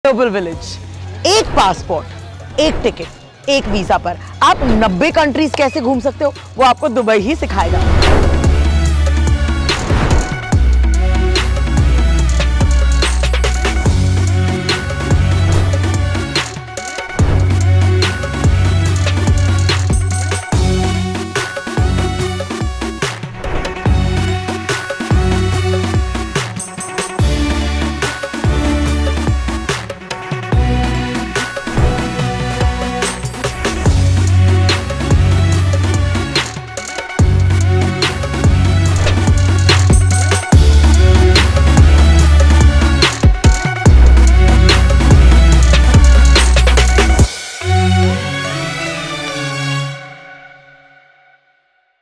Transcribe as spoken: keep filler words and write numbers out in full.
Global village. एक passport, एक ticket, एक वीजा पर आप नब्बे कंट्रीज कैसे घूम सकते हो वो आपको दुबई ही सिखाएगा।